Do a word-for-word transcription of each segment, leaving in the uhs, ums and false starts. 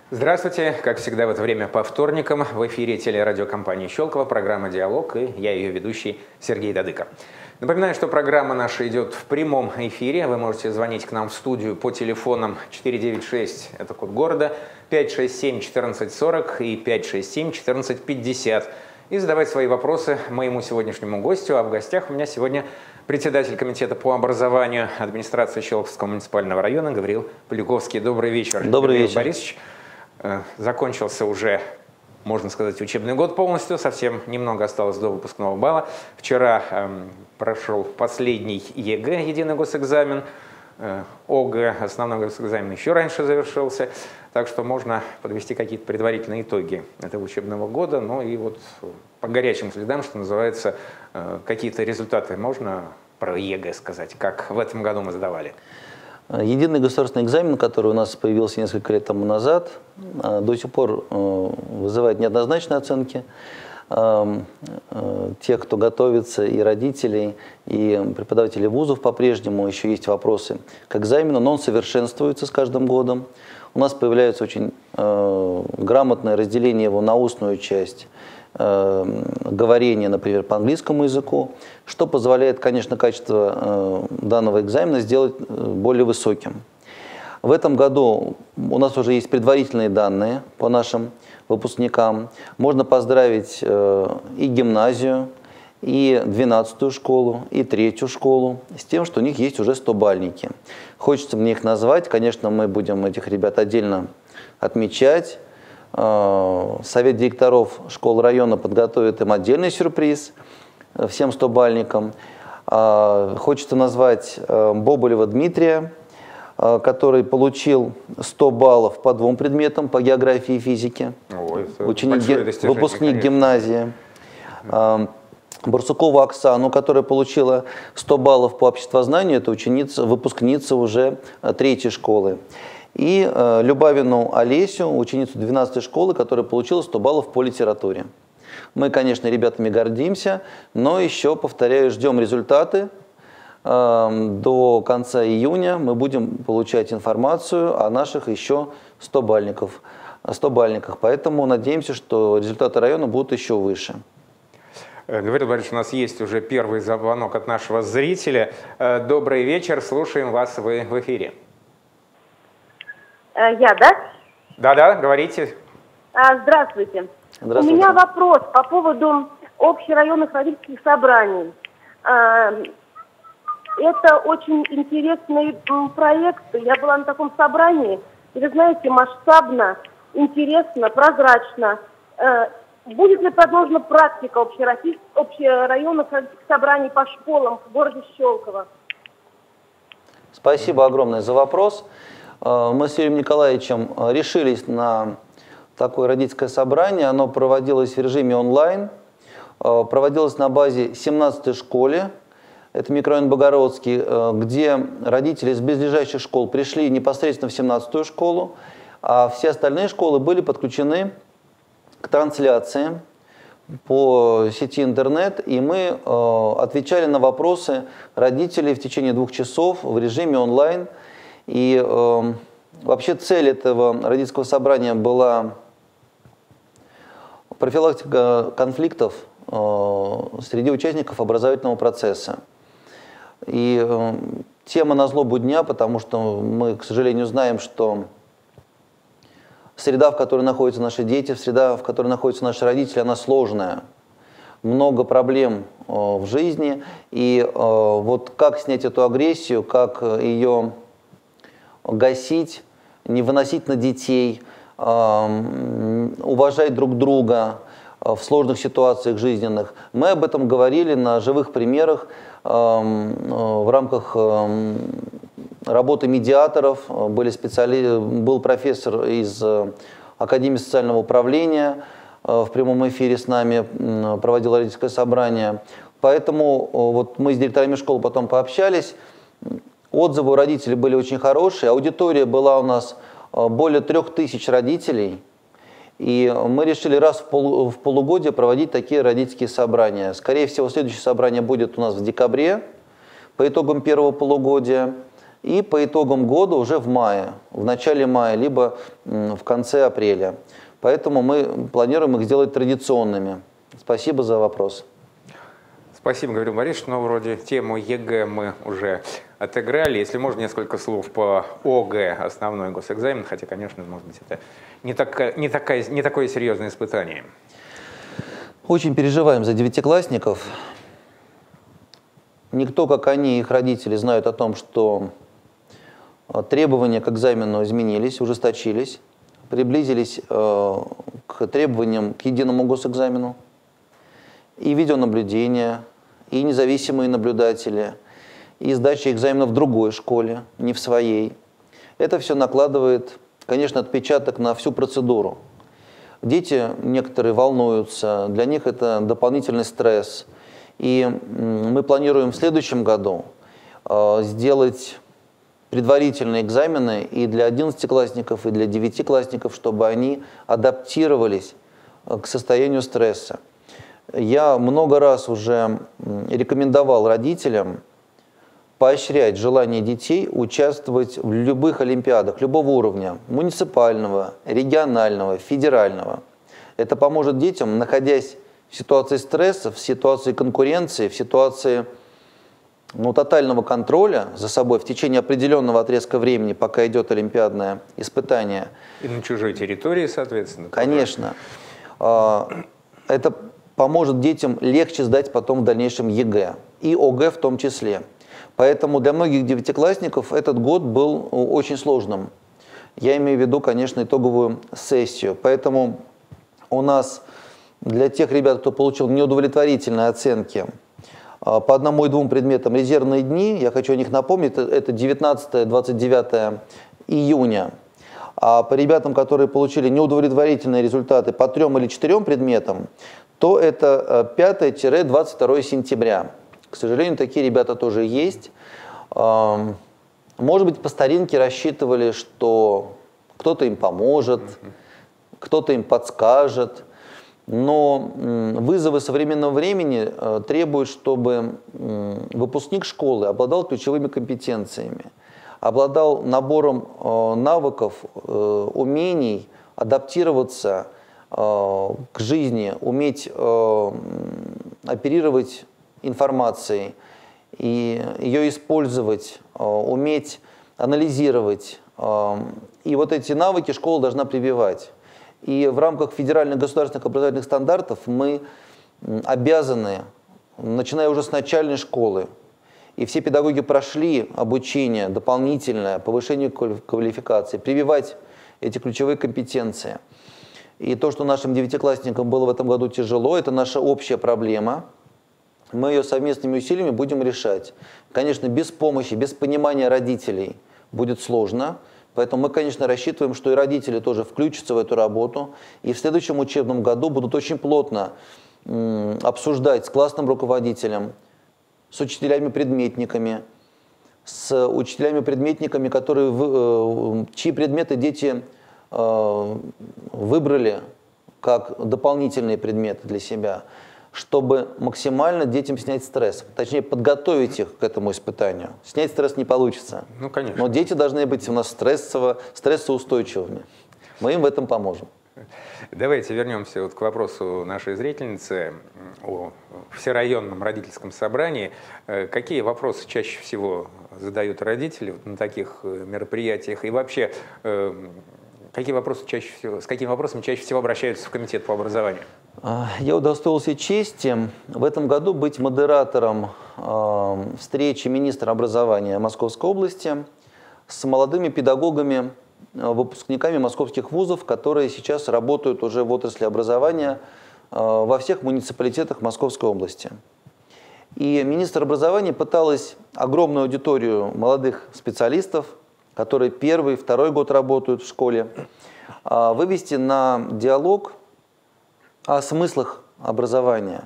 Здравствуйте! Как всегда в это время по вторникам в эфире телерадиокомпании «Щелково» программа «Диалог» и я ее ведущий Сергей Дадыко. Напоминаю, что программа наша идет в прямом эфире. Вы можете звонить к нам в студию по телефонам четыре девять шесть, это код города, пять шесть семь четырнадцать сорок и пять шесть семь четырнадцать пятьдесят. И задавать свои вопросы моему сегодняшнему гостю. А в гостях у меня сегодня председатель комитета по образованию администрации Щелковского муниципального района Гавриил Поляковский. Добрый вечер. Добрый Гавриил вечер. Борисович. Закончился уже, можно сказать, учебный год полностью, совсем немного осталось до выпускного балла. Вчера эм, прошел последний ЕГЭ, единый госэкзамен, э, ОГЭ, основной госэкзамен еще раньше завершился, так что можно подвести какие-то предварительные итоги этого учебного года. Ну и вот по горячим следам, что называется, э, какие-то результаты можно про ЕГЭ сказать, как в этом году мы сдавали? Единый государственный экзамен, который у нас появился несколько лет тому назад, до сих пор вызывает неоднозначные оценки. Те, кто готовится, и родителей, и преподаватели вузов по-прежнему еще есть вопросы к экзамену, но он совершенствуется с каждым годом. У нас появляется очень грамотное разделение его на устную часть, говорение, например, по английскому языку, что позволяет, конечно, качество данного экзамена сделать более высоким. В этом году у нас уже есть предварительные данные по нашим выпускникам. Можно поздравить и гимназию, и двенадцатую школу, и третью школу с тем, что у них есть уже стобальники. Хочется мне их назвать, конечно, мы будем этих ребят отдельно отмечать. Совет директоров школ района подготовит им отдельный сюрприз всем стобальникам. Хочется назвать Боболева Дмитрия, который получил сто баллов по двум предметам, по географии и физике. Ой, ученик, выпускник конечно. Гимназии. Барсукову Оксану, которая получила сто баллов по обществознанию, это ученица, выпускница уже третьей школы. И э, Любавину Олесю, ученицу двенадцатой школы, которая получила сто баллов по литературе. Мы, конечно, ребятами гордимся, но еще, повторяю, ждем результаты. Э, до конца июня мы будем получать информацию о наших еще стобальниках. стобальниках. Поэтому надеемся, что результаты района будут еще выше. Гавриил Борисович, у нас есть уже первый звонок от нашего зрителя. Добрый вечер, слушаем вас, вы в эфире. Я, да? Да-да, говорите. Здравствуйте. Здравствуйте. У меня вопрос по поводу общерайонных родительских собраний. Это очень интересный проект. Я была на таком собрании. И вы знаете, масштабно, интересно, прозрачно. Будет ли продолжена практика общерайонных родительских собраний по школам в городе Щелково? Спасибо огромное за вопрос. Мы с Юрием Николаевичем решились на такое родительское собрание. Оно проводилось в режиме онлайн, проводилось на базе семнадцатой школы, это микрорайон Богородский, где родители из близлежащих школ пришли непосредственно в семнадцатую школу, а все остальные школы были подключены к трансляции по сети интернет, и мы отвечали на вопросы родителей в течение двух часов в режиме онлайн. И э, вообще цель этого родительского собрания была профилактика конфликтов э, среди участников образовательного процесса. И э, тема на злобу дня, потому что мы, к сожалению, знаем, что среда, в которой находятся наши дети, среда, в которой находятся наши родители, она сложная. Много проблем э, в жизни. И э, вот как снять эту агрессию, как ее гасить, не выносить на детей, э, уважать друг друга в сложных ситуациях жизненных. Мы об этом говорили на живых примерах э, в рамках э, работы медиаторов. Были специали... Был профессор из Академии социального управления э, в прямом эфире с нами, э, проводил родительское собрание. Поэтому э, вот мы с директорами школ потом пообщались. Отзывы у родителей были очень хорошие. Аудитория была у нас более трех тысяч родителей. И мы решили раз в, пол, в полугодие проводить такие родительские собрания. Скорее всего, следующее собрание будет у нас в декабре, по итогам первого полугодия. и по итогам года уже в мае, в начале мая, либо в конце апреля. Поэтому мы планируем их сделать традиционными. Спасибо за вопрос. Спасибо, Гавриил Борисович. Но вроде тему ЕГЭ мы уже отыграли. Если можно, несколько слов по ОГЭ, основной госэкзамен, хотя, конечно, может быть, это не, такая, не, такая, не такое серьезное испытание. Очень переживаем за девятиклассников. Никто, как они и их родители, знают о том, что требования к экзамену изменились, ужесточились, приблизились э, к требованиям к единому госэкзамену. И видеонаблюдение, и независимые наблюдатели, и сдача экзамена в другой школе, не в своей. Это все накладывает, конечно, отпечаток на всю процедуру. Дети некоторые волнуются, для них это дополнительный стресс. И мы планируем в следующем году э, сделать предварительные экзамены и для одиннадцатиклассников, и для девятиклассников, чтобы они адаптировались к состоянию стресса. Я много раз уже рекомендовал родителям поощрять желание детей участвовать в любых олимпиадах, любого уровня, муниципального, регионального, федерального. Это поможет детям, находясь в ситуации стресса, в ситуации конкуренции, в ситуации ну, тотального контроля за собой в течение определенного отрезка времени, пока идет олимпиадное испытание. И на чужой территории, соответственно. Конечно. Это поможет детям легче сдать потом в дальнейшем ЕГЭ и ОГЭ в том числе. Поэтому для многих девятиклассников этот год был очень сложным. Я имею в виду, конечно, итоговую сессию. Поэтому у нас для тех ребят, кто получил неудовлетворительные оценки по одному и двум предметам резервные дни, я хочу о них напомнить, это девятнадцатое — двадцать девятое июня. А по ребятам, которые получили неудовлетворительные результаты по трем или четырем предметам, то это пятое — двадцать второе сентября. К сожалению, такие ребята тоже есть. Может быть, по старинке рассчитывали, что кто-то им поможет, кто-то им подскажет. Но вызовы современного времени требуют, чтобы выпускник школы обладал ключевыми компетенциями, обладал набором навыков, умений адаптироваться к жизни, уметь оперировать информацией и ее использовать, уметь анализировать. И вот эти навыки школа должна прививать. И в рамках федеральных государственных образовательных стандартов мы обязаны, начиная уже с начальной школы, и все педагоги прошли обучение дополнительное, повышение квалификации, прививать эти ключевые компетенции. И то, что нашим девятиклассникам было в этом году тяжело, это наша общая проблема. Мы ее совместными усилиями будем решать. Конечно, без помощи, без понимания родителей будет сложно. Поэтому мы, конечно, рассчитываем, что и родители тоже включатся в эту работу. И в следующем учебном году будут очень плотно м, обсуждать с классным руководителем, с учителями-предметниками, с учителями-предметниками, которые, в, э, чьи предметы дети э, выбрали как дополнительные предметы для себя, чтобы максимально детям снять стресс, точнее подготовить их к этому испытанию. Снять стресс не получится. Ну, конечно. Но дети должны быть у нас стрессово, стрессоустойчивыми. Мы им в этом поможем. Давайте вернемся вот к вопросу нашей зрительницы о всерайонном родительском собрании. Какие вопросы чаще всего задают родители вот на таких мероприятиях? И вообще, какие вопросы чаще всего, с какими вопросами чаще всего обращаются в комитет по образованию? Я удостоился чести в этом году быть модератором э, встречи министра образования Московской области с молодыми педагогами, выпускниками московских вузов, которые сейчас работают уже в отрасли образования э, во всех муниципалитетах Московской области. И министр образования пыталась огромную аудиторию молодых специалистов, которые первый, второй год работают в школе, э, вывести на диалог о смыслах образования,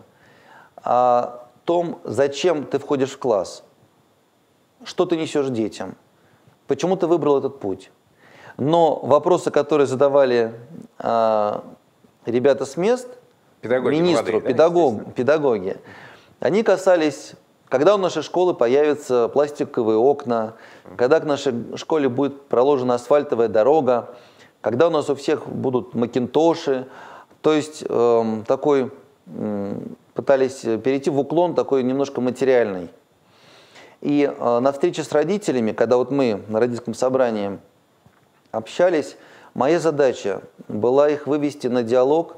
о том, зачем ты входишь в класс, что ты несешь детям, почему ты выбрал этот путь. Но вопросы, которые задавали э, ребята с мест, педагоги министру, молодые, педагог, да, педагоги, они касались Когда у нашей школы появятся пластиковые окна, когда к нашей школе будет проложена асфальтовая дорога, когда у нас у всех будут макинтоши, то есть э, такой, э, пытались перейти в уклон такой немножко материальный. И э, на встрече с родителями, когда вот мы на родительском собрании общались, моя задача была их вывести на диалог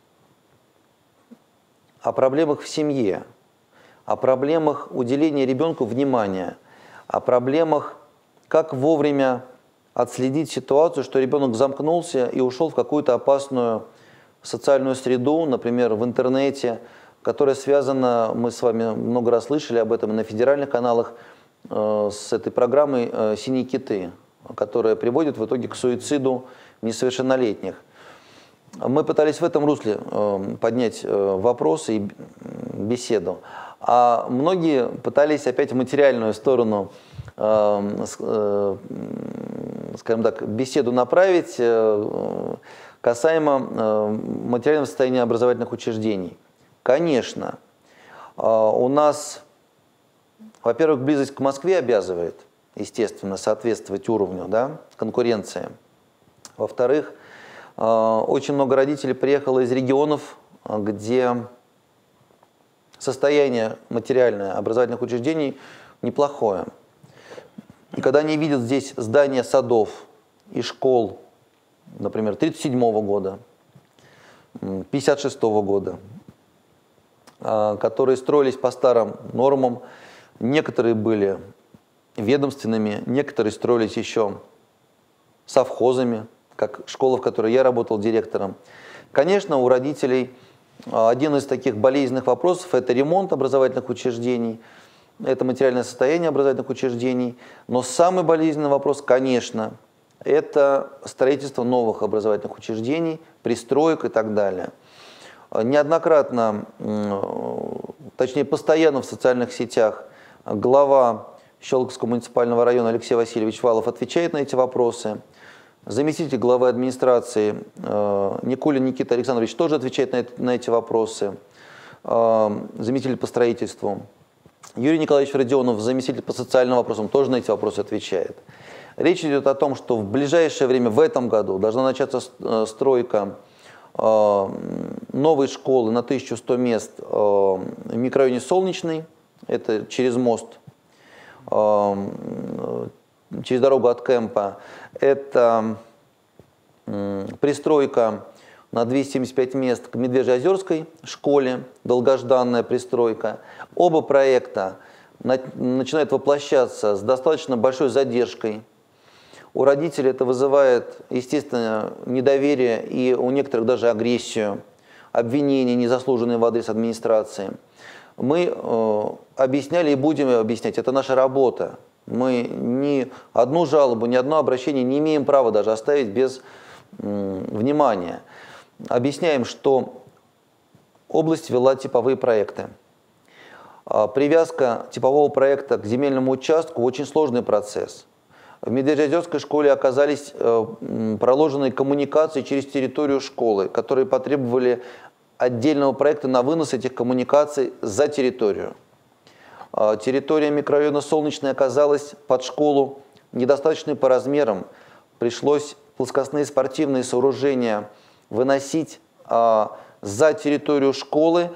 о проблемах в семье, о проблемах уделения ребенку внимания, о проблемах, как вовремя отследить ситуацию, что ребенок замкнулся и ушел в какую-то опасную социальную среду, например, в интернете, которая связана, мы с вами много раз слышали об этом на федеральных каналах, э, с этой программой э, «Синие киты», которая приводит в итоге к суициду несовершеннолетних. Мы пытались в этом русле э, поднять э, вопросы и беседу, а многие пытались опять в материальную сторону, э, э, скажем так, беседу направить э, касаемо э, материального состояния образовательных учреждений. Конечно, э, у нас, во-первых, близость к Москве обязывает, естественно, соответствовать уровню, да, конкуренции. Во-вторых, э, очень много родителей приехало из регионов, где состояние материальное образовательных учреждений неплохое. И когда они видят здесь здания садов и школ, например, тридцать седьмого года, пятьдесят шестого года, которые строились по старым нормам, некоторые были ведомственными, некоторые строились еще совхозами, как школа, в которой я работал директором. Конечно, у родителей один из таких болезненных вопросов – это ремонт образовательных учреждений, это материальное состояние образовательных учреждений. Но самый болезненный вопрос, конечно, это строительство новых образовательных учреждений, пристроек и так далее. Неоднократно, точнее постоянно в социальных сетях глава Щелковского муниципального района Алексей Васильевич Валов отвечает на эти вопросы. Заместитель главы администрации Никулин Никита Александрович тоже отвечает на, это, на эти вопросы. Заместитель по строительству Юрий Николаевич Родионов, заместитель по социальным вопросам, тоже на эти вопросы отвечает. Речь идет о том, что в ближайшее время, в этом году, должна начаться стройка новой школы на тысячу сто мест в микрорайоне Солнечный, это через мост, через дорогу от Кэмпа. Это пристройка на двести семьдесят пять мест к Медвежьеозерской школе, долгожданная пристройка. Оба проекта начинают воплощаться с достаточно большой задержкой. У родителей это вызывает, естественно, недоверие и у некоторых даже агрессию, обвинения, незаслуженные в адрес администрации. Мы э, объясняли и будем объяснять, это наша работа. Мы ни одну жалобу, ни одно обращение не имеем права даже оставить без э, внимания. Объясняем, что область ввела типовые проекты. Привязка типового проекта к земельному участку – очень сложный процесс. В Медвежьеозерской школе оказались проложены коммуникации через территорию школы, которые потребовали отдельного проекта на вынос этих коммуникаций за территорию. Территория микрорайона Солнечный оказалась под школу недостаточной по размерам. Пришлось плоскостные спортивные сооружения выносить за территорию школы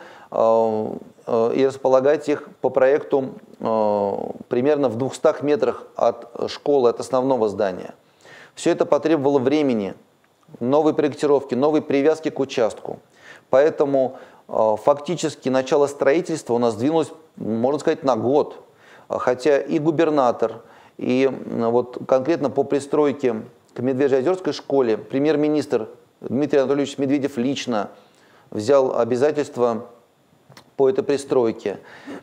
и располагать их по проекту примерно в двухстах метрах от школы, от основного здания. Все это потребовало времени, новой проектировки, новой привязки к участку. Поэтому фактически начало строительства у нас двинулось, можно сказать, на год. Хотя и губернатор, и вот конкретно по пристройке к Медвежьеозерской школе премьер-министр Дмитрий Анатольевич Медведев лично взял обязательства по этой пристройке.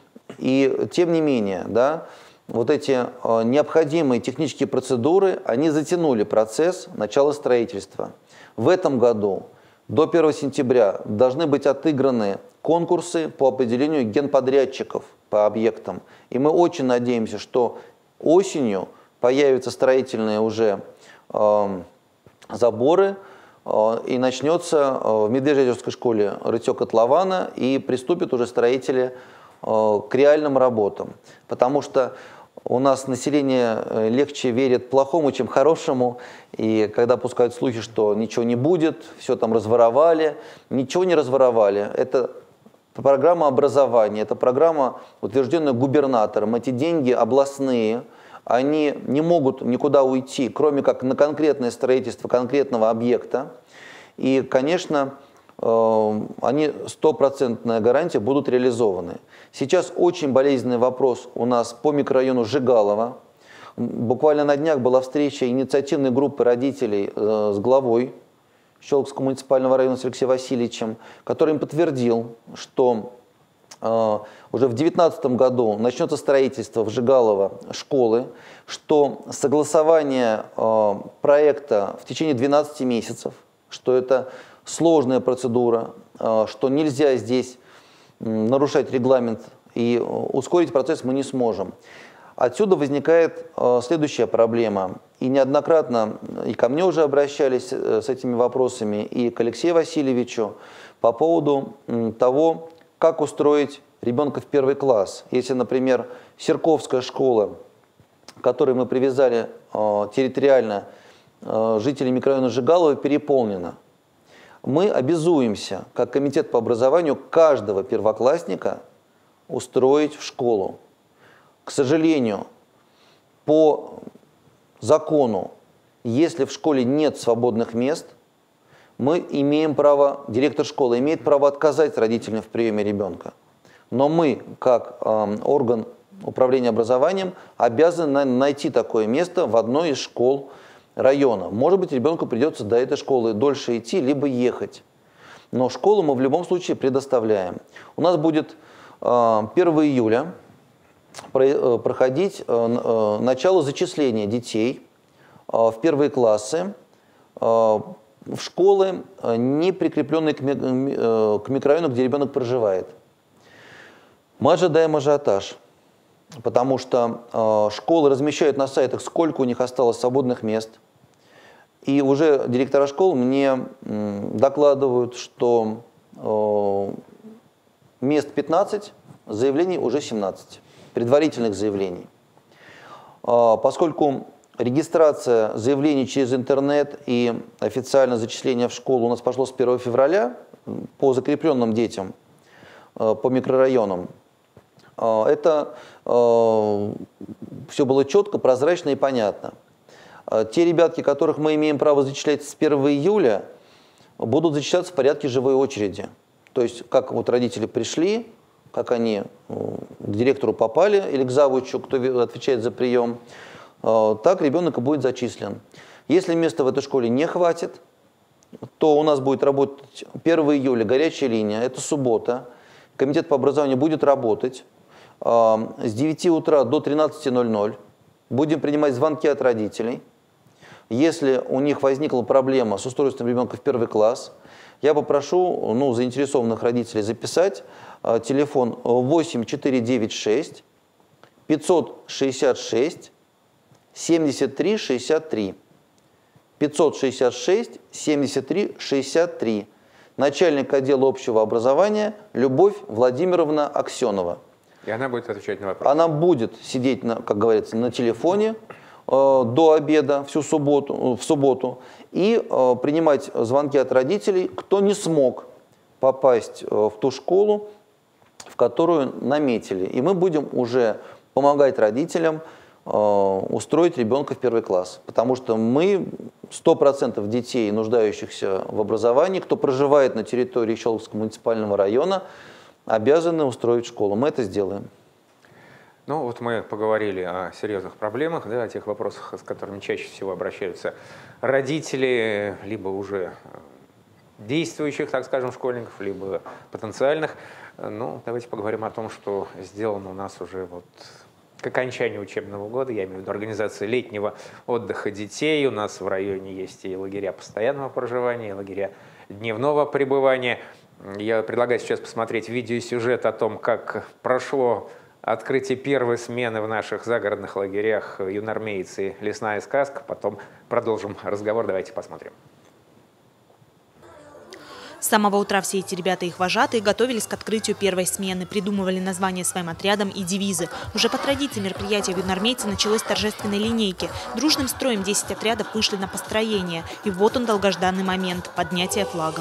И тем не менее, да, вот эти э, необходимые технические процедуры, они затянули процесс начала строительства. В этом году до первого сентября должны быть отыграны конкурсы по определению генподрядчиков по объектам. И мы очень надеемся, что осенью появятся строительные уже э, заборы, и начнется в Медвежьеозерской школе рытье котлована, и приступят уже строители к реальным работам. Потому что у нас население легче верит плохому, чем хорошему. И когда пускают слухи, что ничего не будет, все там разворовали. Ничего не разворовали. Это программа образования, это программа, утвержденная губернатором. Эти деньги областные, они не могут никуда уйти, кроме как на конкретное строительство конкретного объекта. И, конечно, они стопроцентная гарантия будут реализованы. Сейчас очень болезненный вопрос у нас по микрорайону Жигалова. Буквально на днях была встреча инициативной группы родителей с главой Щелковского муниципального района с Алексеем Васильевичем, который им подтвердил, что уже в две тысячи девятнадцатом году начнется строительство в Жигалово школы, что согласование проекта в течение двенадцати месяцев, что это сложная процедура, что нельзя здесь нарушать регламент и ускорить процесс мы не сможем. Отсюда возникает следующая проблема. И неоднократно и ко мне уже обращались с этими вопросами, и к Алексею Васильевичу по поводу того, как устроить ребенка в первый класс. Если, например, Серковская школа, к которой мы привязали территориально жителей микрорайона Жигалова, переполнена, мы обязуемся, как комитет по образованию, каждого первоклассника устроить в школу. К сожалению, по закону, если в школе нет свободных мест, мы имеем право, директор школы имеет право отказать родителям в приеме ребенка. Но мы, как э, орган управления образованием, обязаны найти такое место в одной из школ района. Может быть, ребенку придется до этой школы дольше идти, либо ехать. Но школу мы в любом случае предоставляем. У нас будет э, первого июля проходить э, начало зачисления детей э, в первые классы э, в школы, не прикрепленные к, ми, э, к микрорайону, где ребенок проживает. Мы ожидаем ажиотаж, потому что э, школы размещают на сайтах, сколько у них осталось свободных мест. И уже директора школ мне докладывают, что э, мест пятнадцать, заявлений уже семнадцать, предварительных заявлений. Э, поскольку регистрация заявлений через интернет и официальное зачисление в школу у нас пошло с первого февраля по закрепленным детям, э, по микрорайонам, э, это э, все было четко, прозрачно и понятно. Те ребятки, которых мы имеем право зачислять с первого июля, будут зачисляться в порядке живой очереди. То есть, как вот родители пришли, как они к директору попали или к завучу, кто отвечает за прием, так ребенок и будет зачислен. Если места в этой школе не хватит, то у нас будет работать первого июля горячая линия, это суббота. Комитет по образованию будет работать с девяти утра до тринадцати ноль-ноль. Будем принимать звонки от родителей. Если у них возникла проблема с устройством ребенка в первый класс, я попрошу ну, заинтересованных родителей записать э, телефон восемь четыре девять шесть пятьсот шестьдесят шесть семьдесят три шестьдесят три. пятьсот шестьдесят шесть семьдесят три шестьдесят три. Начальник отдела общего образования Любовь Владимировна Аксенова. И она будет отвечать на вопросы? Она будет сидеть, на, как говорится, на телефоне э, до обеда всю субботу, в субботу и э, принимать звонки от родителей, кто не смог попасть э, в ту школу, в которую наметили. И мы будем уже помогать родителям э, устроить ребенка в первый класс. Потому что мы сто процентов детей, нуждающихся в образовании, кто проживает на территории Щелковского муниципального района, обязаны устроить школу. Мы это сделаем. Ну вот мы поговорили о серьезных проблемах, да, о тех вопросах, с которыми чаще всего обращаются родители, либо уже действующих, так скажем, школьников, либо потенциальных. Ну, давайте поговорим о том, что сделано у нас уже вот к окончанию учебного года, я имею в виду организацию летнего отдыха детей. У нас в районе есть и лагеря постоянного проживания, и лагеря дневного пребывания. Я предлагаю сейчас посмотреть видеосюжет о том, как прошло открытие первой смены в наших загородных лагерях «Юнармейцы. Лесная сказка». Потом продолжим разговор. Давайте посмотрим. С самого утра все эти ребята и их вожатые готовились к открытию первой смены, придумывали названия своим отрядам и девизы. Уже по традиции мероприятия в юнормейце началось с торжественной линейки. Дружным строем десять отрядов вышли на построение. И вот он, долгожданный момент – поднятие флагов.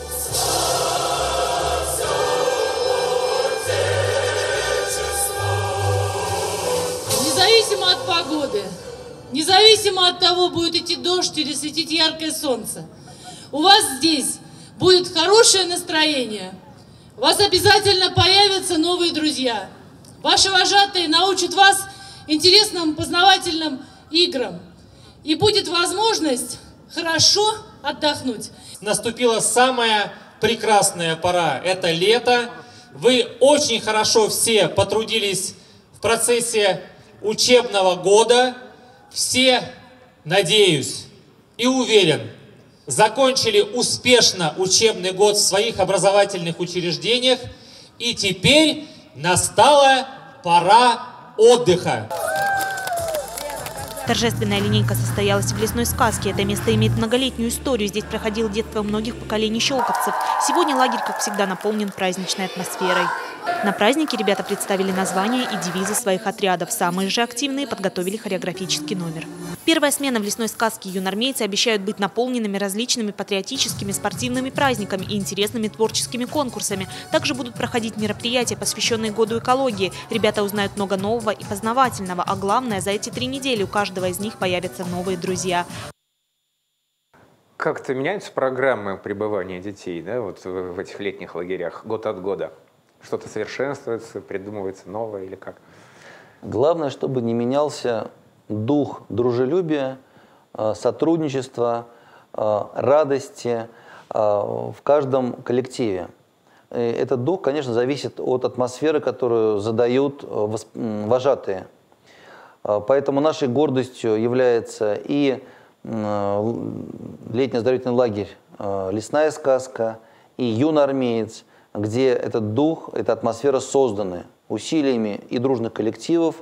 Независимо от погоды, независимо от того, будет идти дождь или светить яркое солнце, у вас здесь будет хорошее настроение. У вас обязательно появятся новые друзья. Ваши вожатые научат вас интересным познавательным играм. И будет возможность хорошо отдохнуть. Наступила самая прекрасная пора. Это лето. Вы очень хорошо все потрудились в процессе учебного года. Все, надеюсь и уверен, закончили успешно учебный год в своих образовательных учреждениях. И теперь настала пора отдыха. Торжественная линейка состоялась в лесной сказке. Это место имеет многолетнюю историю. Здесь проходило детство многих поколений щелковцев. Сегодня лагерь, как всегда, наполнен праздничной атмосферой. На празднике ребята представили названия и девизы своих отрядов. Самые же активные подготовили хореографический номер. Первая смена в лесной сказке юнормейцы обещают быть наполненными различными патриотическими, спортивными праздниками и интересными творческими конкурсами. Также будут проходить мероприятия, посвященные году экологии. Ребята узнают много нового и познавательного. А главное, за эти три недели у каждого из них появятся новые друзья. Как-то меняются программы пребывания детей, да, вот в этих летних лагерях год от года? Что-то совершенствуется, придумывается новое или как? Главное, чтобы не менялся дух дружелюбия, сотрудничества, радости в каждом коллективе. Этот дух, конечно, зависит от атмосферы, которую задают вожатые. Поэтому нашей гордостью является и летний оздоровительный лагерь «Лесная сказка», и юноармеец, где этот дух, эта атмосфера созданы усилиями и дружных коллективов,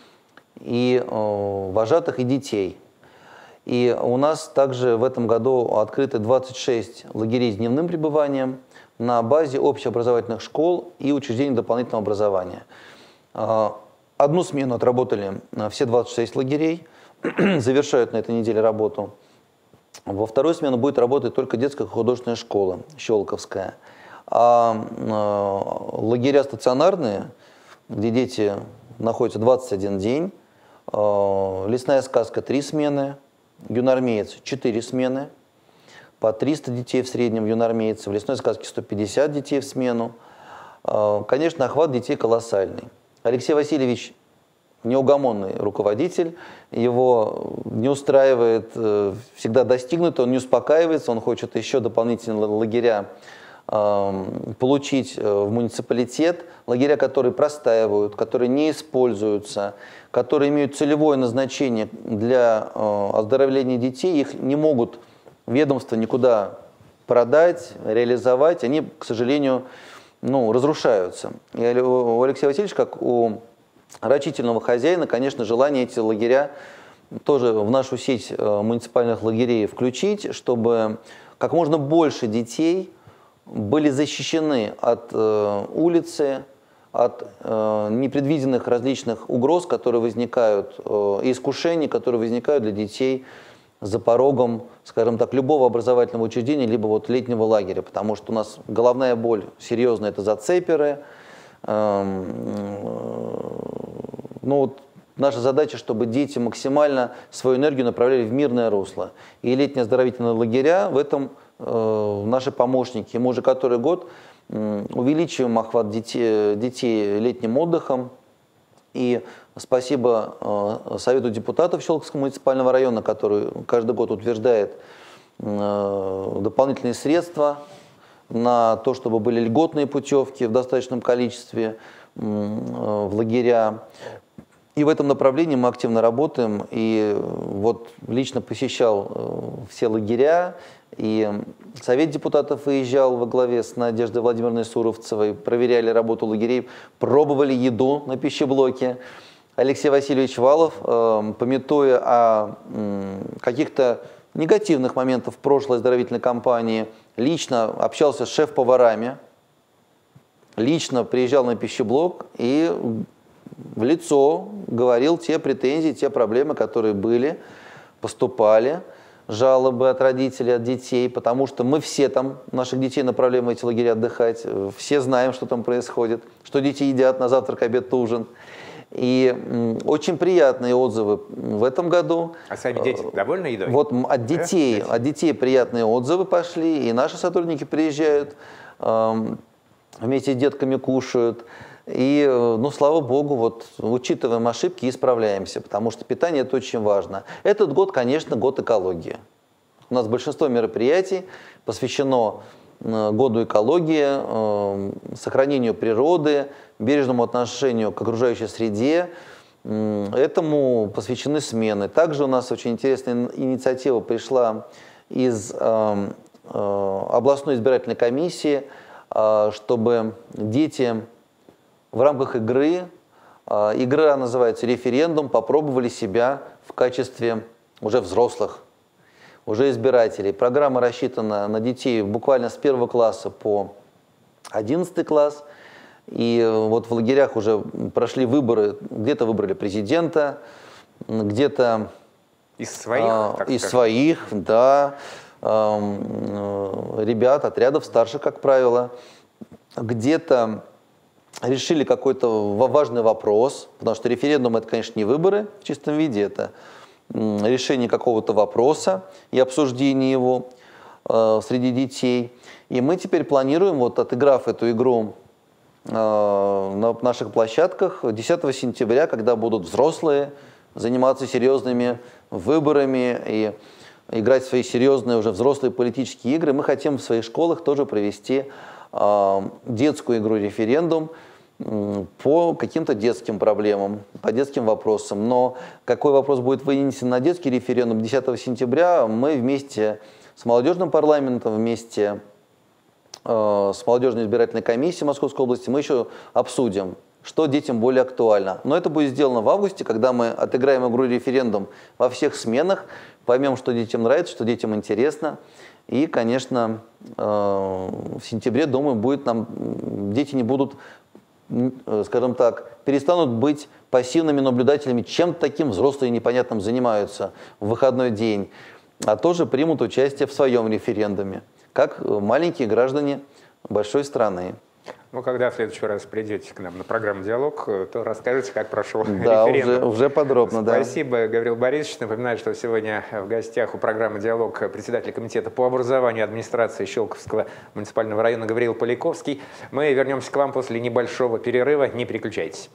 и э, вожатых, и детей. И у нас также в этом году открыты двадцать шесть лагерей с дневным пребыванием на базе общеобразовательных школ и учреждений дополнительного образования. Э, одну смену отработали все двадцать шесть лагерей, завершают на этой неделе работу. Во вторую смену будет работать только детская художественная школа Щелковская. А э, лагеря стационарные, где дети находятся двадцать один день, э, «Лесная сказка» три смены, юноармеец четыре смены, по триста детей в среднем в юноармейце, в «Лесной сказке» сто пятьдесят детей в смену. Э, конечно, охват детей колоссальный. Алексей Васильевич неугомонный руководитель, его не устраивает э, всегда достигнуто, он не успокаивается, он хочет еще дополнительные лагеря получить в муниципалитет, лагеря, которые простаивают, которые не используются, которые имеют целевое назначение для оздоровления детей, их не могут ведомства никуда продать, реализовать, они, к сожалению, ну, разрушаются. И у Алексея Васильевича, как у рачительного хозяина, конечно, желание эти лагеря тоже в нашу сеть муниципальных лагерей включить, чтобы как можно больше детей были защищены от э, улицы, от э, непредвиденных различных угроз, которые возникают, э, и искушений, которые возникают для детей за порогом, скажем так, любого образовательного учреждения, либо вот летнего лагеря, потому что у нас головная боль серьезная – это зацеперы. Э, ну, вот наша задача, чтобы дети максимально свою энергию направляли в мирное русло. И летние оздоровительные лагеря в этом наши помощники. Мы уже который год увеличиваем охват детей, детей летним отдыхом. И спасибо Совету депутатов Щелковского муниципального района, который каждый год утверждает дополнительные средства на то, чтобы были льготные путевки в достаточном количестве в лагеря. И в этом направлении мы активно работаем. И вот лично посещал все лагеря. И Совет депутатов выезжал во главе с Надеждой Владимировной Суровцевой, проверяли работу лагерей, пробовали еду на пищеблоке. Алексей Васильевич Валов, э, памятуя о э, каких-то негативных моментов прошлой оздоровительной кампании. Лично общался с шеф-поварами, лично приезжал на пищеблок и в лицо говорил те претензии, те проблемы, которые были, поступали, жалобы от родителей, от детей, потому что мы все там, наших детей направляем в эти лагеря отдыхать, все знаем, что там происходит, что дети едят на завтрак, обед, ужин. И очень приятные отзывы в этом году. А сами дети довольны едой? Вот от детей, от детей приятные отзывы пошли, и наши сотрудники приезжают, вместе с детками кушают. И, ну, слава богу, вот учитываем ошибки и справляемся, потому что питание – это очень важно. Этот год, конечно, год экологии. У нас большинство мероприятий посвящено году экологии, сохранению природы, бережному отношению к окружающей среде. Этому посвящены смены. Также у нас очень интересная инициатива пришла из областной избирательной комиссии, чтобы дети в рамках игры, игра называется «Референдум», попробовали себя в качестве уже взрослых, уже избирателей. Программа рассчитана на детей буквально с первого класса по одиннадцатый класс. И вот в лагерях уже прошли выборы, где-то выбрали президента, где-то из своих, а, так из скажем. своих, да, ребят, отрядов старших, как правило, где-то решили какой-то важный вопрос, потому что референдум – это, конечно, не выборы в чистом виде, это решение какого-то вопроса и обсуждение его э, среди детей. И мы теперь планируем, вот отыграв эту игру э, на наших площадках, десятого сентября, когда будут взрослые заниматься серьезными выборами и играть в свои серьезные уже взрослые политические игры, мы хотим в своих школах тоже провести детскую игру «Референдум» по каким-то детским проблемам, по детским вопросам. Но какой вопрос будет вынесен на детский референдум десятого сентября, мы вместе с молодежным парламентом, вместе э, с молодежной избирательной комиссией Московской области мы еще обсудим, что детям более актуально. Но это будет сделано в августе, когда мы отыграем игру «Референдум» во всех сменах, поймем, что детям нравится, что детям интересно. И, конечно, в сентябре, думаю, будет нам, дети не будут, скажем так, перестанут быть пассивными наблюдателями, чем-то таким взрослые непонятным занимаются в выходной день, а тоже примут участие в своем референдуме, как маленькие граждане большой страны. Ну, когда в следующий раз придете к нам на программу «Диалог», то расскажите, как прошел да, референдум. Уже, уже подробно, Спасибо, да. Спасибо, Гавриил Борисович. Напоминаю, что сегодня в гостях у программы «Диалог» председатель комитета по образованию администрации Щелковского муниципального района Гавриил Поляковский. Мы вернемся к вам после небольшого перерыва. Не переключайтесь.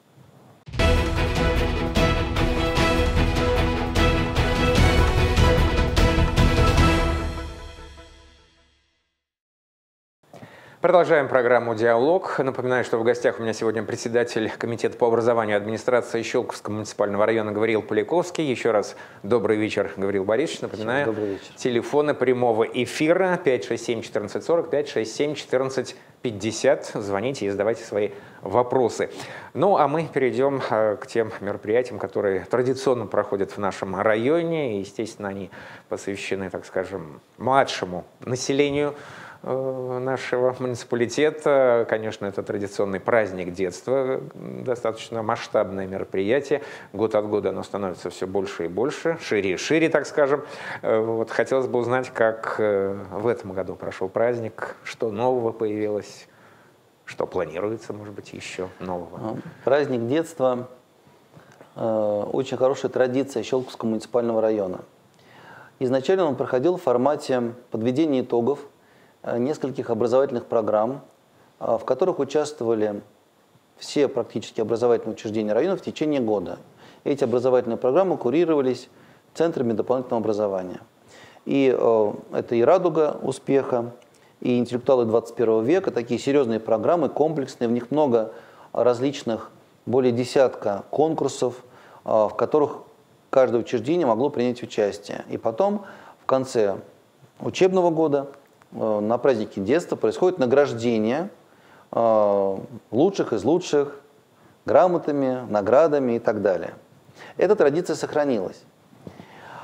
Продолжаем программу «Диалог». Напоминаю, что в гостях у меня сегодня председатель комитета по образованию администрации Щелковского муниципального района Гавриил Поляковский. Еще раз добрый вечер, Гавриил Борисович. Напоминаю, добрый вечер. Телефоны прямого эфира пять шесть семь четырнадцать сорок, пять шесть семь четырнадцать пятьдесят. Звоните и задавайте свои вопросы. Ну, а мы перейдем к тем мероприятиям, которые традиционно проходят в нашем районе. И, естественно, они посвящены, так скажем, младшему населению нашего муниципалитета. Конечно, это традиционный праздник детства, достаточно масштабное мероприятие. Год от года оно становится все больше и больше, шире и шире, так скажем. Вот хотелось бы узнать, как в этом году прошел праздник, что нового появилось, что планируется, может быть, еще нового. Праздник детства э, очень хорошая традиция Щелковского муниципального района. Изначально он проходил в формате подведения итогов нескольких образовательных программ, в которых участвовали все практически образовательные учреждения района в течение года. Эти образовательные программы курировались центрами дополнительного образования. И э, это и «Радуга успеха», и «Интеллектуалы двадцать первого века», такие серьезные программы, комплексные, в них много различных, более десятка конкурсов, э, в которых каждое учреждение могло принять участие. И потом, в конце учебного года, на празднике детства происходит награждение э, лучших из лучших грамотами, наградами и так далее. Эта традиция сохранилась.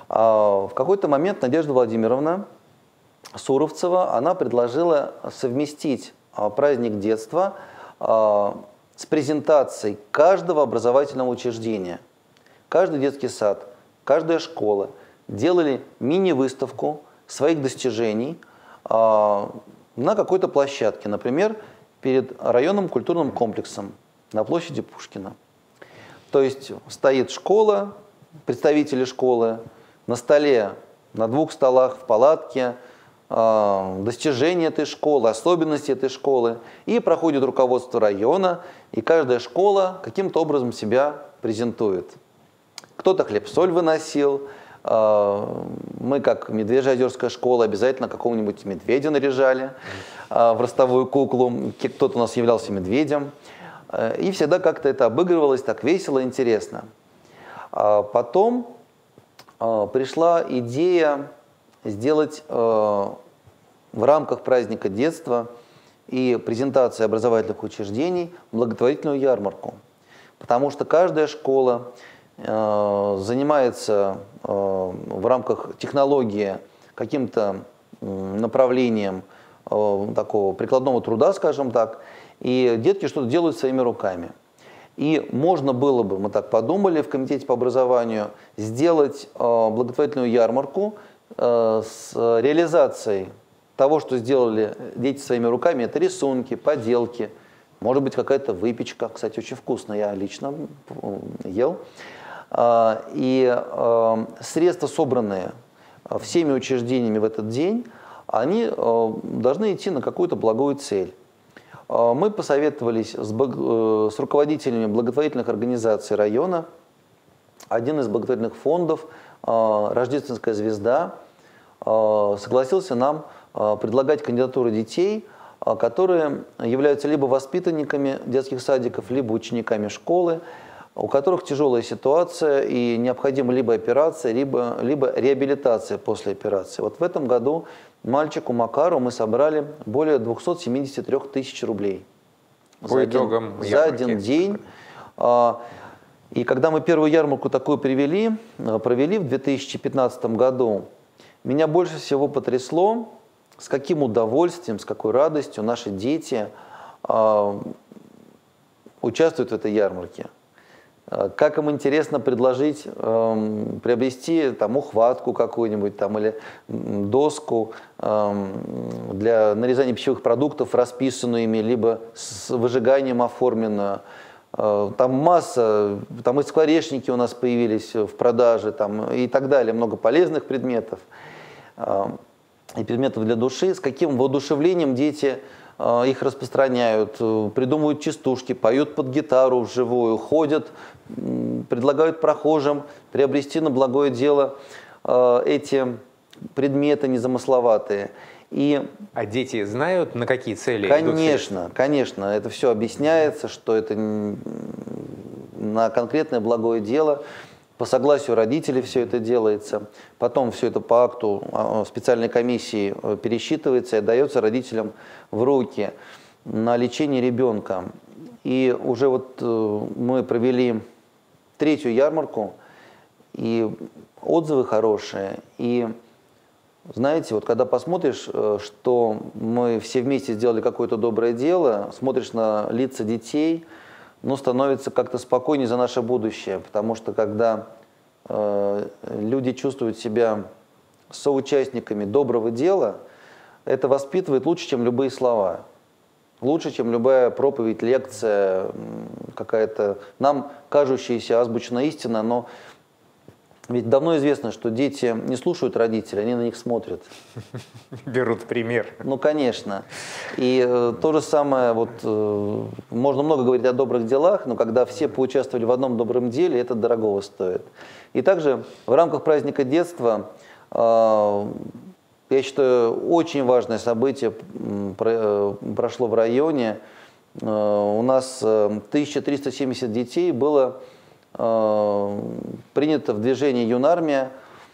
В какой-то момент Надежда Владимировна Суровцева, она предложила совместить праздник детства с презентацией каждого образовательного учреждения. Каждый детский сад, каждая школа делали мини-выставку своих достижений на какой-то площадке, например, перед районным культурным комплексом на площади Пушкина. То есть стоит школа, представители школы, на столе, на двух столах в палатке, достижения этой школы, особенности этой школы. И проходит руководство района, и каждая школа каким-то образом себя презентует. Кто-то хлеб-соль выносил. Мы, как Медвежьеозерская школа, обязательно какого-нибудь медведя наряжали в ростовую куклу. Кто-то у нас являлся медведем. И всегда как-то это обыгрывалось так весело и интересно. Потом пришла идея сделать в рамках праздника детства и презентации образовательных учреждений благотворительную ярмарку. Потому что каждая школа занимается в рамках технологии каким-то направлением такого прикладного труда, скажем так, и детки что-то делают своими руками. И можно было бы, мы так подумали в комитете по образованию, сделать благотворительную ярмарку с реализацией того, что сделали дети своими руками. Это рисунки, поделки, может быть, какая-то выпечка. Кстати, очень вкусно, я лично ел. И средства, собранные всеми учреждениями в этот день, они должны идти на какую-то благую цель. Мы посоветовались с, с руководителями благотворительных организаций района. Один из благотворительных фондов, «Рождественская звезда», согласился нам предлагать кандидатуры детей, которые являются либо воспитанниками детских садиков, либо учениками школы, у которых тяжелая ситуация и необходима либо операция, либо, либо реабилитация после операции. Вот в этом году мальчику Макару мы собрали более двухсот семидесяти трёх тысяч рублей. По за итогам один, за один день. И когда мы первую ярмарку такую привели, провели в две тысячи пятнадцатом году, меня больше всего потрясло, с каким удовольствием, с какой радостью наши дети участвуют в этой ярмарке. Как им интересно предложить э, приобрести там ухватку какую-нибудь там, или доску э, для нарезания пищевых продуктов, расписанную ими, либо с выжиганием оформленную. Э, там масса, там и скворечники у нас появились в продаже там, и так далее, много полезных предметов э, и предметов для души. С каким воодушевлением дети э, их распространяют, э, придумывают частушки, поют под гитару вживую, ходят, предлагают прохожим приобрести на благое дело э, эти предметы незамысловатые. И, а дети знают, на какие цели? Конечно, идут конечно. Это все объясняется, что это на конкретное благое дело. По согласию родителей все это делается. Потом все это по акту специальной комиссии пересчитывается и отдается родителям в руки на лечение ребенка. И уже вот мы провели третью ярмарку, и отзывы хорошие. И знаете, вот когда посмотришь, что мы все вместе сделали какое-то доброе дело, смотришь на лица детей, ну, становится как-то спокойнее за наше будущее. Потому что когда э, люди чувствуют себя соучастниками доброго дела, это воспитывает лучше, чем любые слова. Лучше, чем любая проповедь, лекция, какая-то нам кажущаяся азбучная истина, но ведь давно известно, что дети не слушают родителей, они на них смотрят. Берут пример. Ну, конечно. И э, то же самое, вот, э, можно много говорить о добрых делах, но когда все поучаствовали в одном добром деле, это дорогого стоит. И также в рамках праздника детства э, я считаю, очень важное событие прошло в районе. У нас тысяча триста семьдесят детей было принято в движение юнармия,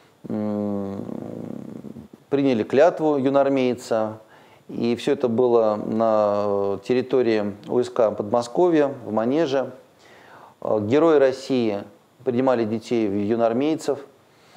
приняли клятву юнармейца. И все это было на территории УСК Подмосковья, в Манеже. Герои России принимали детей юнармейцев.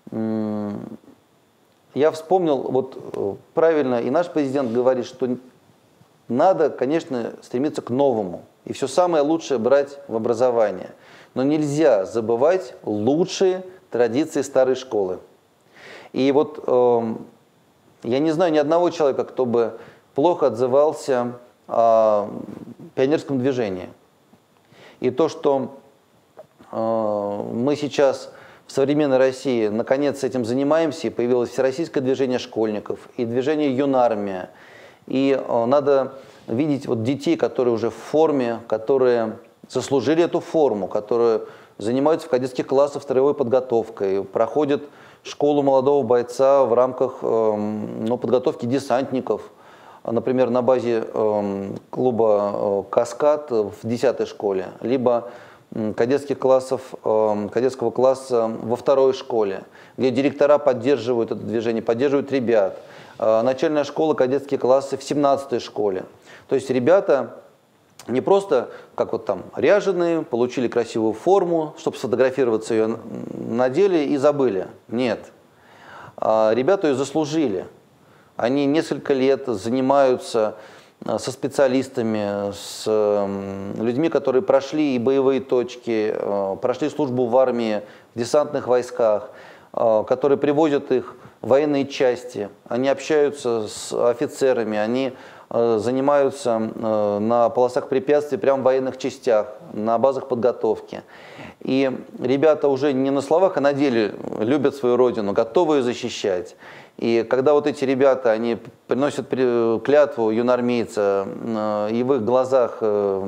я вспомнил, вот правильно, и наш президент говорит, что надо, конечно, стремиться к новому. И все самое лучшее брать в образование. Но нельзя забывать лучшие традиции старой школы. И вот э, я не знаю ни одного человека, кто бы плохо отзывался о пионерском движении. И то, что э, мы сейчас в современной России наконец с этим занимаемся, и появилось всероссийское движение школьников, и движение Юнармия. И э, надо видеть вот детей, которые уже в форме, которые заслужили эту форму, которые занимаются в кадетских классах строевой подготовкой, проходят школу молодого бойца в рамках э, ну, подготовки десантников. Например, на базе э, клуба э, «Каскад» в десятой школе, либо э, кадетских классов, э, кадетского класса во второй школе, где директора поддерживают это движение, поддерживают ребят. Э, начальная школа, кадетские классы в семнадцатой школе. То есть ребята не просто, как вот там, ряженые, получили красивую форму, чтобы сфотографироваться ее надели и забыли. Нет. А ребята ее заслужили. Они несколько лет занимаются со специалистами, с людьми, которые прошли и боевые точки, прошли службу в армии, в десантных войсках, которые привозят их в военные части. Они общаются с офицерами, они занимаются на полосах препятствий прямо в военных частях, на базах подготовки. И ребята уже не на словах, а на деле любят свою родину, готовы ее защищать. И когда вот эти ребята, они приносят клятву юнармейца, и в их глазах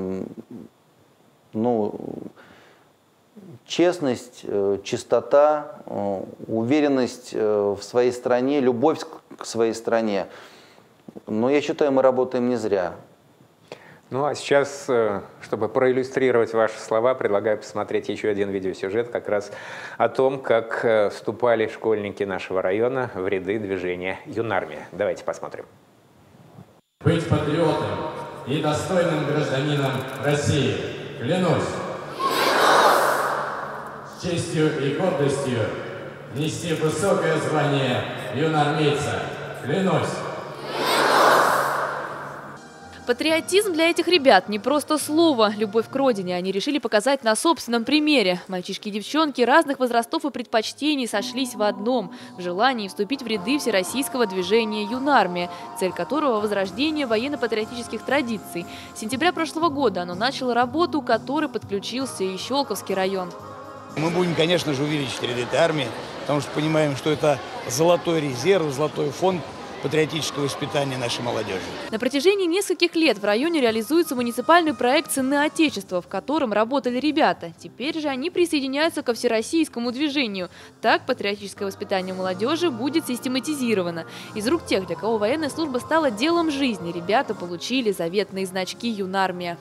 ну, честность, чистота, уверенность в своей стране, любовь к своей стране, но я считаю, мы работаем не зря. Ну а сейчас, чтобы проиллюстрировать ваши слова, предлагаю посмотреть еще один видеосюжет как раз о том, как вступали школьники нашего района в ряды движения Юнармия. Давайте посмотрим. Быть патриотом и достойным гражданином России. Клянусь. С честью и гордостью нести высокое звание юнармейца. Клянусь. Патриотизм для этих ребят не просто слово. Любовь к родине они решили показать на собственном примере. Мальчишки и девчонки разных возрастов и предпочтений сошлись в одном – в желании вступить в ряды всероссийского движения «Юнармия», цель которого – возрождение военно-патриотических традиций. С сентября прошлого года оно начало работу, к которой подключился и Щелковский район. Мы будем, конечно же, увеличить ряды этой армии, потому что понимаем, что это золотой резерв, золотой фонд патриотического воспитания нашей молодежи. На протяжении нескольких лет в районе реализуется муниципальный проект «Сыны Отечества», в котором работали ребята. Теперь же они присоединяются ко всероссийскому движению. Так патриотическое воспитание молодежи будет систематизировано. Из рук тех, для кого военная служба стала делом жизни, ребята получили заветные значки «Юнармия».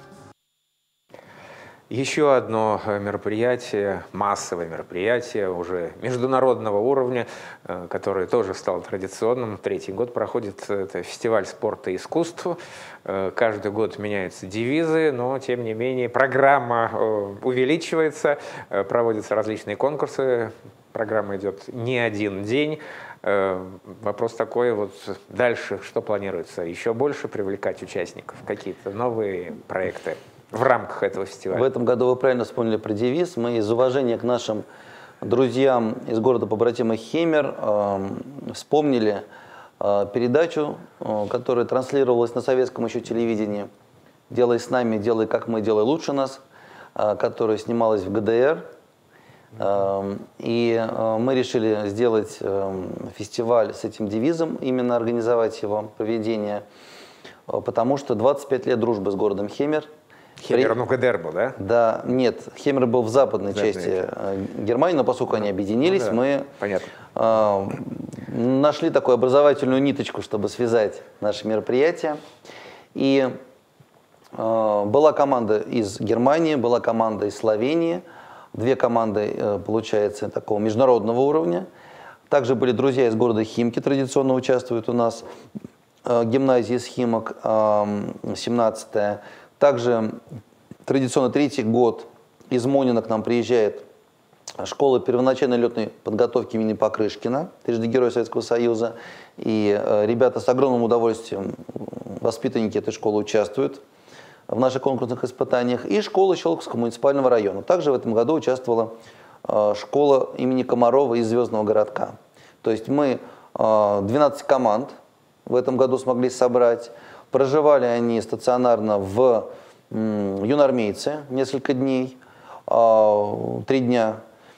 Еще одно мероприятие, массовое мероприятие уже международного уровня, которое тоже стало традиционным. Третий год проходит, это фестиваль спорта и искусств. Каждый год меняются девизы, но тем не менее программа увеличивается, проводятся различные конкурсы, программа идет не один день. Вопрос такой, вот дальше что планируется? Еще больше привлекать участников, какие-то новые проекты в рамках этого фестиваля? В этом году вы правильно вспомнили про девиз. Мы из уважения к нашим друзьям из города-побратима Хемер э, вспомнили э, передачу, э, которая транслировалась на советском еще телевидении «Делай с нами, делай как мы, делай лучше нас», э, которая снималась в ГДР. Э, и э, мы решили сделать э, фестиваль с этим девизом, именно организовать его проведение, э, потому что двадцать пять лет дружбы с городом Хемер. Хемер, ну ГДР был, да? Да, нет, Хемер был в западной Западной части части Германии, но поскольку они объединились, ну, да. мы Понятно. Э, нашли такую образовательную ниточку, чтобы связать наши мероприятия. И э, была команда из Германии, была команда из Словении, две команды, э, получается, такого международного уровня. Также были друзья из города Химки, традиционно участвуют у нас, э, гимназия из Химок, э, семнадцатая. Также традиционно третий год из Монина к нам приезжает школа первоначальной летной подготовки имени Покрышкина, трижды Герой Советского Союза. И э, ребята с огромным удовольствием, воспитанники этой школы, участвуют в наших конкурсных испытаниях. И школа Щелковского муниципального района. Также в этом году участвовала э, школа имени Комарова из Звездного городка. То есть мы э, двенадцать команд в этом году смогли собрать. Проживали они стационарно в э, Юнармейце несколько дней, э, три дня.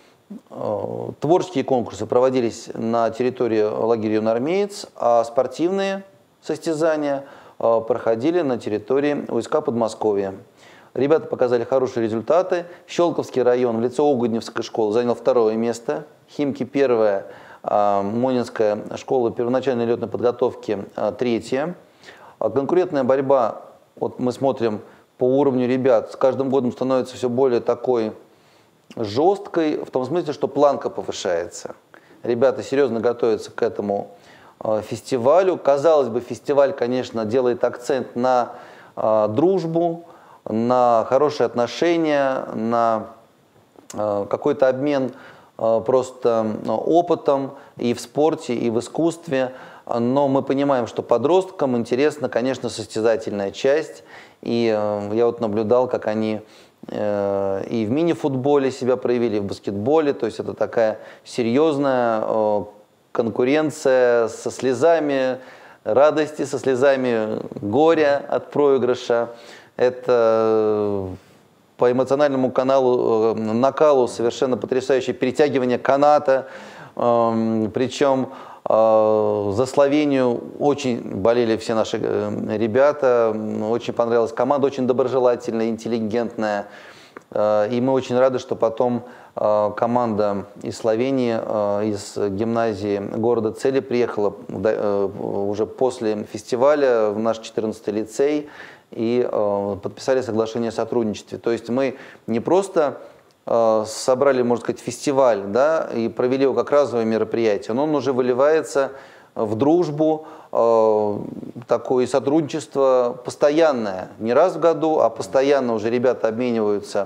Творческие конкурсы проводились на территории лагеря Юнармеец, а спортивные состязания проходили на территории УСК Подмосковья. Ребята показали хорошие результаты. Щелковский район в лице Угодневской школы занял второе место. Химки первое, Монинская школа первоначальной летной подготовки третье. Конкурентная борьба, вот мы смотрим по уровню ребят, с каждым годом становится все более такой жесткой, в том смысле, что планка повышается. Ребята серьезно готовятся к этому э, фестивалю. Казалось бы, фестиваль, конечно, делает акцент на э, дружбу, на хорошие отношения, на э, какой-то обмен э, просто опытом и в спорте, и в искусстве. Но мы понимаем, что подросткам интересна, конечно, состязательная часть. И э, я вот наблюдал, как они и в мини-футболе себя проявили, и в баскетболе. То есть это такая серьезная конкуренция со слезами радости, со слезами горя от проигрыша. Это по эмоциональному каналу, накалу совершенно потрясающее перетягивание каната. Причем за Словению очень болели все наши ребята, очень понравилась команда, очень доброжелательная, интеллигентная. И мы очень рады, что потом команда из Словении, из гимназии города Цели приехала уже после фестиваля в наш четырнадцатый лицей и подписали соглашение о сотрудничестве. То есть мы не просто собрали, можно сказать, фестиваль, да, и провели его как разовое мероприятие, но он уже выливается в дружбу, э, такое сотрудничество постоянное, не раз в году, а постоянно уже ребята обмениваются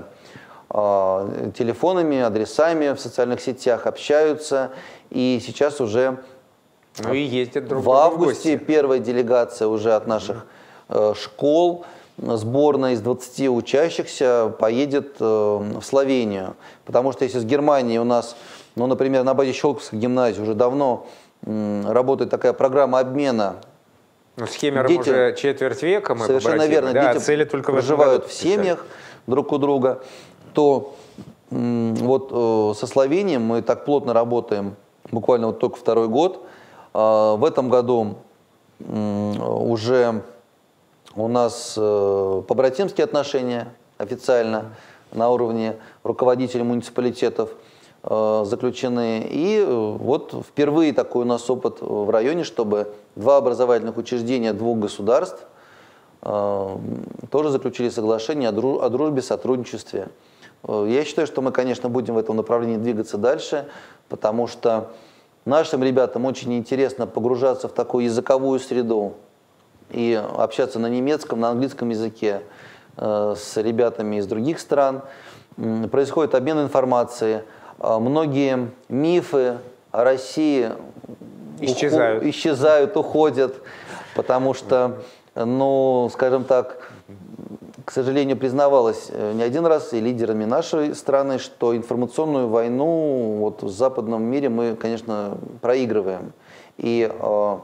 э, телефонами, адресами в социальных сетях, общаются, и сейчас уже ну и ездят друг в августе первая делегация уже от наших э, школ, сборная из двадцати учащихся поедет э, в Словению. Потому что если с Германией у нас, ну, например, на базе Щелковской гимназии уже давно э, работает такая программа обмена. Ну, с Хемером уже четверть века мы совершенно побратимы. верно, Да, дети цели только проживают в, в семьях друг у друга, то э, вот э, со Словенией мы так плотно работаем буквально вот только второй год. Э, в этом году э, уже у нас э, побратимские отношения официально на уровне руководителей муниципалитетов э, заключены. И э, вот впервые такой у нас опыт в районе, чтобы два образовательных учреждения двух государств э, тоже заключили соглашение о, друж о дружбе, сотрудничестве. Э, я считаю, что мы, конечно, будем в этом направлении двигаться дальше, потому что нашим ребятам очень интересно погружаться в такую языковую среду и общаться на немецком, на английском языке э, с ребятами из других стран. Происходит обмен информацией. Э, многие мифы о России исчезают. Уху, исчезают, уходят, потому что, ну, скажем так, к сожалению, признавалось не один раз и лидерами нашей страны, что информационную войну вот в западном мире мы, конечно, проигрываем. И э,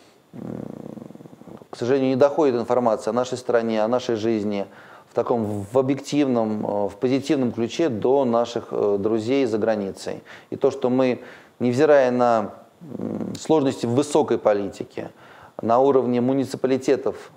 к сожалению, не доходит информация о нашей стране, о нашей жизни в таком в объективном, в позитивном ключе до наших друзей за границей. И то, что мы, невзирая на сложности в высокой политике, на уровне муниципалитетов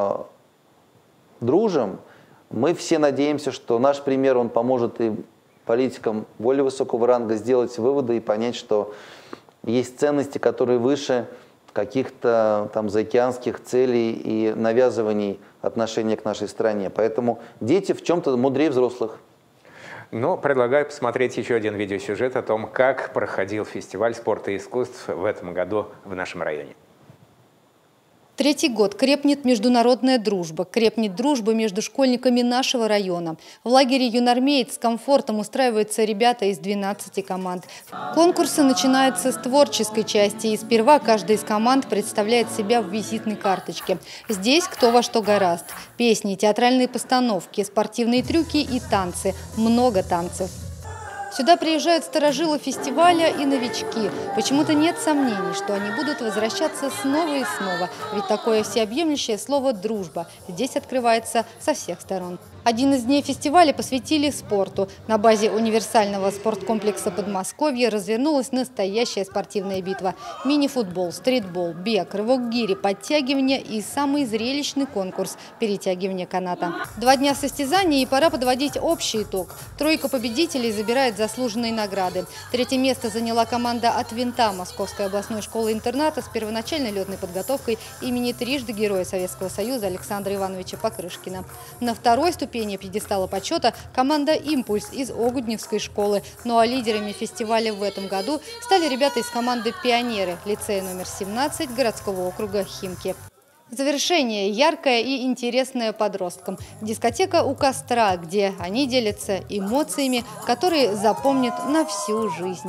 дружим, мы все надеемся, что наш пример, он поможет и политикам более высокого ранга сделать выводы и понять, что есть ценности, которые выше каких-то там заокеанских целей и навязываний отношения к нашей стране. Поэтому дети в чем-то мудрее взрослых. Ну, предлагаю посмотреть еще один видеосюжет о том, как проходил фестиваль спорта и искусств в этом году в нашем районе. Третий год крепнет международная дружба, крепнет дружба между школьниками нашего района. В лагере «Юнармеец» с комфортом устраиваются ребята из двенадцати команд. Конкурсы начинаются с творческой части, и сперва каждая из команд представляет себя в визитной карточке. Здесь кто во что горазд. Песни, театральные постановки, спортивные трюки и танцы. Много танцев. Сюда приезжают старожилы фестиваля и новички. Почему-то нет сомнений, что они будут возвращаться снова и снова. Ведь такое всеобъемлющее слово «дружба» здесь открывается со всех сторон. Один из дней фестиваля посвятили спорту. На базе универсального спорткомплекса Подмосковья развернулась настоящая спортивная битва. Мини-футбол, стритбол, бег, рывок гири, подтягивание и самый зрелищный конкурс – перетягивание каната. Два дня состязаний, и пора подводить общий итог. Тройка победителей забирает заслуженные награды. Третье место заняла команда «От винта» Московской областной школы-интерната с первоначальной летной подготовкой имени трижды Героя Советского Союза Александра Ивановича Покрышкина. На второй ступени пьедестала почета команда «Импульс» из Огудневской школы. Ну а лидерами фестиваля в этом году стали ребята из команды «Пионеры» лицея номер семнадцать городского округа Химки. Завершение яркое и интересное подросткам. Дискотека у костра, где они делятся эмоциями, которые запомнят на всю жизнь.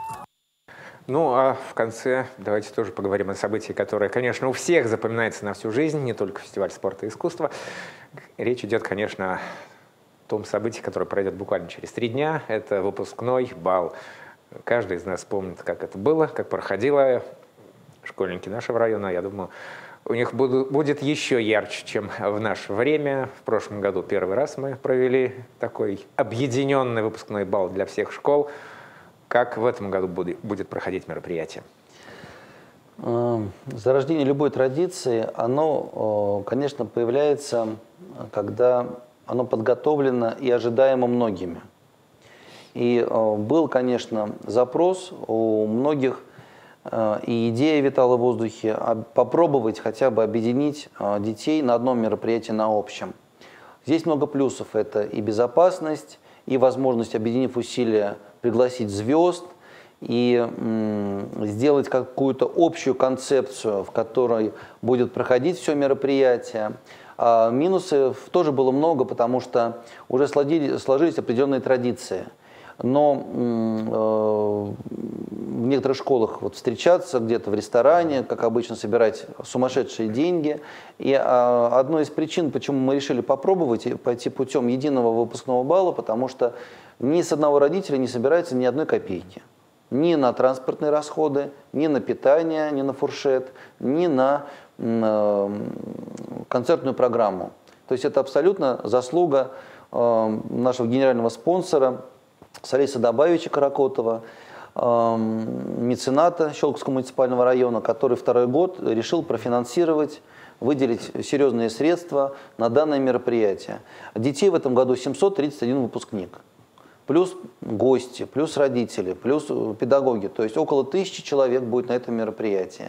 Ну, а в конце давайте тоже поговорим о событии, которое, конечно, у всех запоминается на всю жизнь, не только фестиваль спорта и искусства. Речь идет, конечно, о том событии, которое пройдет буквально через три дня. Это выпускной бал. Каждый из нас помнит, как это было, как проходило. Школьники нашего района, я думаю, у них будет еще ярче, чем в наше время. В прошлом году первый раз мы провели такой объединенный выпускной бал для всех школ. Как в этом году будет проходить мероприятие? Зарождение любой традиции, оно, конечно, появляется, когда оно подготовлено и ожидаемо многими. И был, конечно, запрос у многих, и идея витала в воздухе, попробовать хотя бы объединить детей на одном мероприятии, на общем. Здесь много плюсов. Это и безопасность, и возможность, объединив усилия, пригласить звезд и м, сделать какую-то общую концепцию, в которой будет проходить все мероприятие. А минусов тоже было много, потому что уже сложились, сложились определенные традиции. Но м, э, в некоторых школах вот, встречаться где-то в ресторане, как обычно, собирать сумасшедшие деньги. И э, одной из причин, почему мы решили попробовать пойти путем единого выпускного балла, потому что ни с одного родителя не собирается ни одной копейки. Ни на транспортные расходы, ни на питание, ни на фуршет, ни на э, концертную программу. То есть это абсолютно заслуга э, нашего генерального спонсора Салиса Добавича Каракотова, э, мецената Щелковского муниципального района, который второй год решил профинансировать, выделить серьезные средства на данное мероприятие. Детей в этом году семьсот тридцать один выпускник. Плюс гости, плюс родители, плюс педагоги. То есть около тысячи человек будет на этом мероприятии.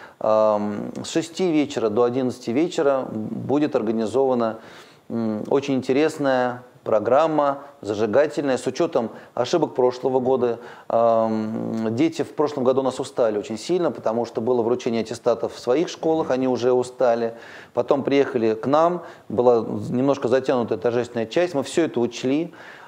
С шести вечера до одиннадцати вечера будет организована очень интересная программа, зажигательная, с учетом ошибок прошлого года. Дети в прошлом году у нас устали очень сильно, потому что было вручение аттестатов в своих школах, они уже устали. Потом приехали к нам, была немножко затянутая торжественная часть, мы все это учли.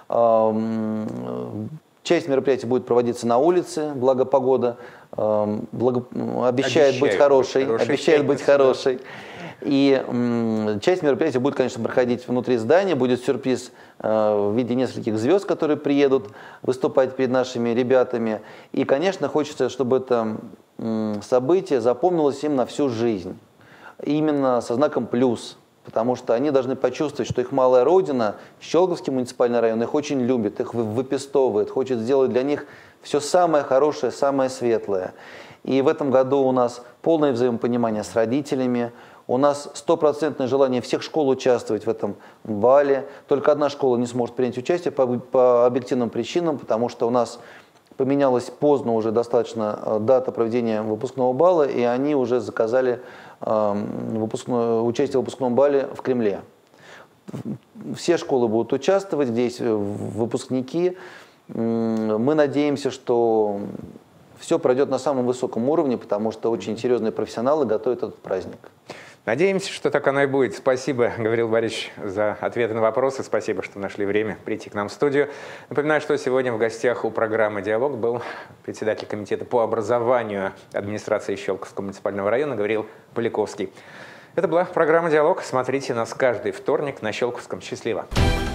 Часть мероприятий будет проводиться на улице, благо погода благо... обещает, обещает быть хорошей, быть обещает быть хорошей. И часть мероприятий будет, конечно, проходить внутри здания, будет сюрприз в виде нескольких звезд, которые приедут выступать перед нашими ребятами. И, конечно, хочется, чтобы это событие запомнилось им на всю жизнь, именно со знаком плюс. Потому что они должны почувствовать, что их малая родина, Щелковский муниципальный район, их очень любит, их выпестовывает, хочет сделать для них все самое хорошее, самое светлое. И в этом году у нас полное взаимопонимание с родителями, у нас стопроцентное желание всех школ участвовать в этом бале. Только одна школа не сможет принять участие по, по объективным причинам, потому что у нас поменялась поздно уже достаточно дата проведения выпускного балла, и они уже заказали Выпускное, участие в выпускном бале в Кремле. Все школы будут участвовать, здесь выпускники. Мы надеемся, что все пройдет на самом высоком уровне, потому что очень серьезные профессионалы готовят этот праздник. Надеемся, что так оно и будет. Спасибо, Гавриил Борисович, за ответы на вопросы. Спасибо, что нашли время прийти к нам в студию. Напоминаю, что сегодня в гостях у программы «Диалог» был председатель комитета по образованию администрации Щелковского муниципального района Гавриил Поляковский. Это была программа «Диалог». Смотрите нас каждый вторник на Щелковском. Счастливо!